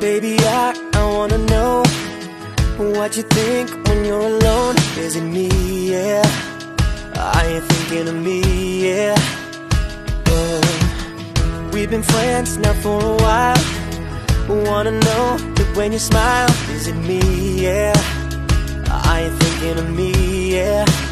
Baby, I wanna know what you think when you're alone. Is it me, yeah? Are you thinking of me, yeah? We've been friends now for a while. Wanna know that when you smile, is it me, yeah? Are you thinking of me, yeah?